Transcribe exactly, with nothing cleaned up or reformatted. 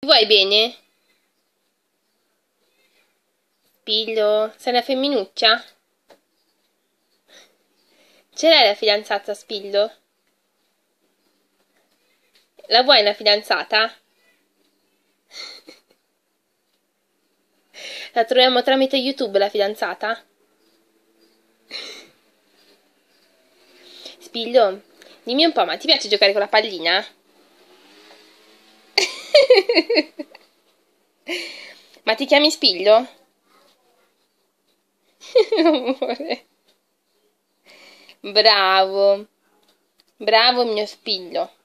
Vuoi bene? Spiglio, sei una femminuccia? Ce l'hai la fidanzata, Spiglio? La vuoi una fidanzata? La troviamo tramite YouTube, la fidanzata? Spiglio, dimmi un po', ma ti piace giocare con la pallina? Ma ti chiami Spiglio? Amore. Bravo. Bravo mio Spiglio.